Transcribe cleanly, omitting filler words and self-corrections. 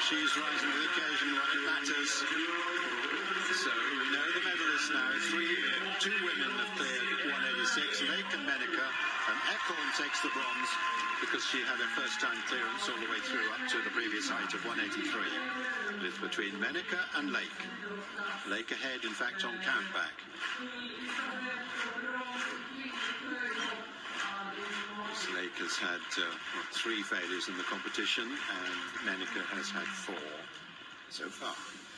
she's rising to the occasion when it matters. So we know the medalists now. Two women have cleared 186, Lake and Menike, and Ekorn takes the bronze because she had her first time clearance all the way through up to the previous height of 183. It's between Menike and Lake. Lake ahead, in fact, on countback. Lake has had 3 failures in the competition, and Menike has had 4 so far.